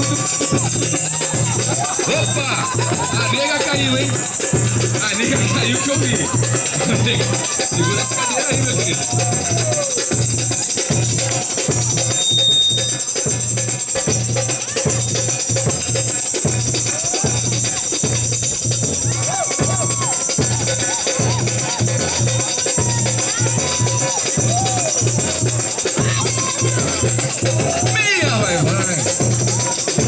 Opa! A nega caiu, hein? A nega caiu que eu vi. Segura essa cadeira aí, meu querido. Minha, vai.